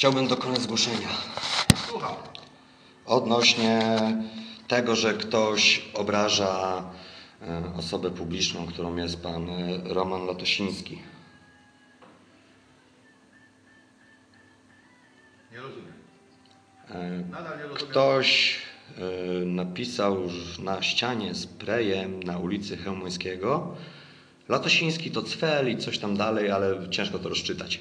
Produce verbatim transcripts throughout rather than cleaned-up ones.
Chciałbym dokonać zgłoszenia. Słucham. Odnośnie tego, że ktoś obraża osobę publiczną, którą jest pan Roman Latosiński. Nie rozumiem. Nadal nie rozumiem. Ktoś napisał na ścianie sprayem na ulicy Chełmońskiego: Latosiński to cwel i coś tam dalej, ale ciężko to rozczytać.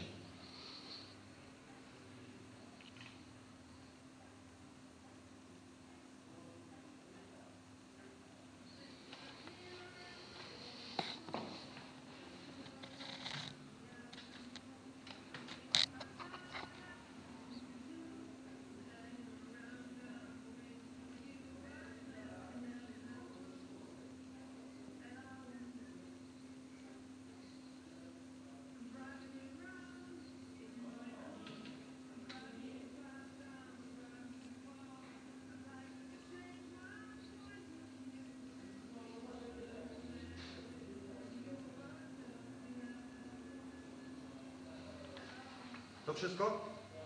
To wszystko?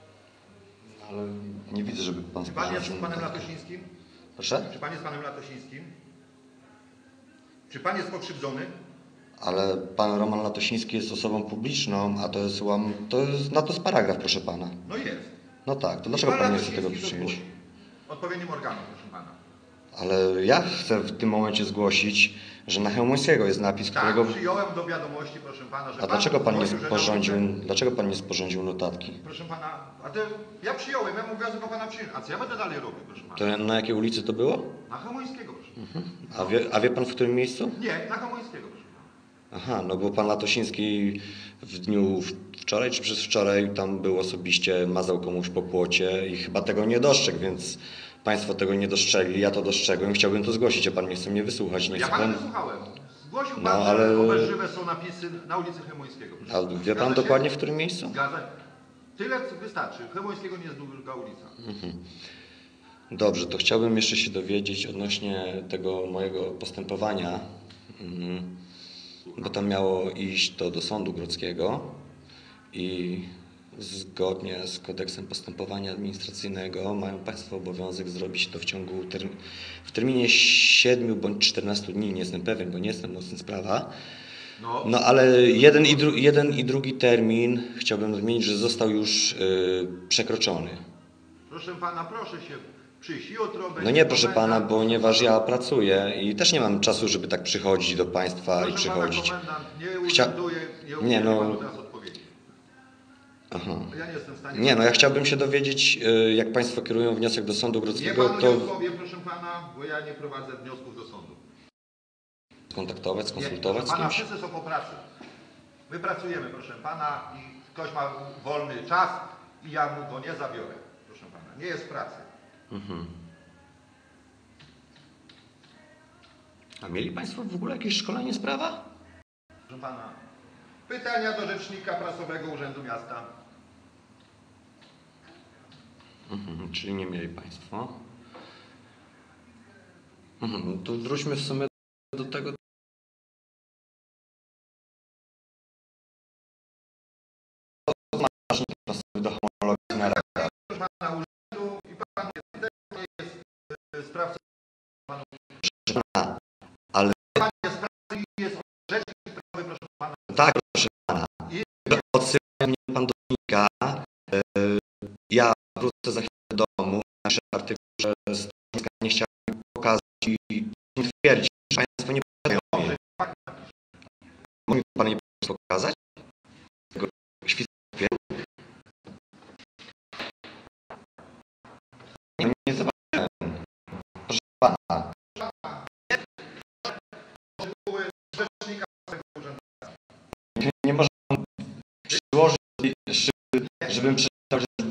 Ale nie widzę, żeby pan... Czy pan jest z panem Latosińskim? Proszę? Czy pan jest z panem Latosińskim? Czy pan jest pokrzywdzony? Ale pan Roman Latosiński jest osobą publiczną, a to jest łam... To jest, na to jest paragraf, proszę pana. No jest. No tak, to dlaczego pan pan nie chce tego Latosiński przyjąć? zgłosi odpowiednim organom, proszę pana. Ale ja chcę w tym momencie zgłosić, że na Chełmońskiego jest napis, Tak, którego... przyjąłem do wiadomości, proszę pana, że A pan dlaczego pan nie zgłosił, że sporządził, na ulicę- dlaczego pan nie sporządził notatki? Proszę pana, a to ja przyjąłem, ja mam obowiązek o pana przyjąć. A co ja będę dalej robił, proszę pana? To na jakiej ulicy to było? Na Chełmońskiego, proszę pana. A wie, a wie pan w którym miejscu? Nie, na Chełmońskiego, proszę pana. Aha, no bo pan Latosiński w dniu wczoraj czy przez wczoraj tam był osobiście, mazał komuś po płocie i chyba tego nie dostrzegł, więc państwo tego nie dostrzegli, ja to dostrzegłem i chciałbym to zgłosić, a pan nie chce mnie wysłuchać. Nie Ja chce pana pan... wysłuchałem. Zgłosił pan, No, że ale- obelżywe są napisy na ulicy Chełmońskiego. proszę A pana. wie pan Zgadza się? dokładnie w którym miejscu? Zgadza. Tyle wystarczy. Chełmońskiego nie jest długa ulica. Dobrze, to chciałbym jeszcze się dowiedzieć odnośnie tego mojego postępowania, mhm, bo tam miało iść to do Sądu Grodzkiego i zgodnie z kodeksem postępowania administracyjnego mają państwo obowiązek zrobić to w ciągu term w terminie siedmiu bądź czternastu dni, nie jestem pewien, bo nie jestem mocny sprawa. No, No ale jeden i, dru jeden i drugi termin chciałbym wymienić, że został już yy, przekroczony. proszę pana, proszę się przyjść jutro. No będzie nie, proszę komendant. pana, ponieważ ja pracuję i też nie mam czasu, żeby tak przychodzić do państwa Proszę i przychodzić. Pana, komendant nie Chcia- urzęduje, nie Nie, udzieli no- panu teraz odpowiedzi. Aha. Ja nie jestem w stanie... Nie, no ja chciałbym się dowiedzieć, yy, jak państwo kierują wniosek do Sądu Nie Grodzkiego, panu to nie odpowiem, proszę pana, bo ja nie prowadzę wniosków do sądu. skontaktować, Nie, skonsultować z proszę pana, kimś. wszyscy są po pracy. My pracujemy, proszę pana, i ktoś ma wolny czas i ja mu go nie zabiorę, proszę pana. Nie jest w pracy. Mhm. A mieli państwo w ogóle jakieś szkolenie z prawa? Proszę pana, pytania do Rzecznika Prasowego Urzędu Miasta. Mhm, czyli nie mieli państwo. Mhm, to wróćmy w sumie do tego. Do homologii na raka. Proszę pana, urzędu i pan nie jest e, sprawcą. Ale Pan jest pracy i jest rzecznik prasowy, proszę pana. tak, proszę pana. Odsyła mnie pan do dziennika. Yy, Ja wrócę za chwilę do domu. Nasze artykuły z nie chciałem pokazać i twierdzić, że państwo nie pokazują mnie. Może mi pan nie pokazać? Tego świadectwa? Nie, nie zobaczyłem. Proszę pana. Artykuły Rzecznika Prasowego Urzędu Miasta. Nie, nie może pan przyłożyć, żeby, żebym przeczytał, że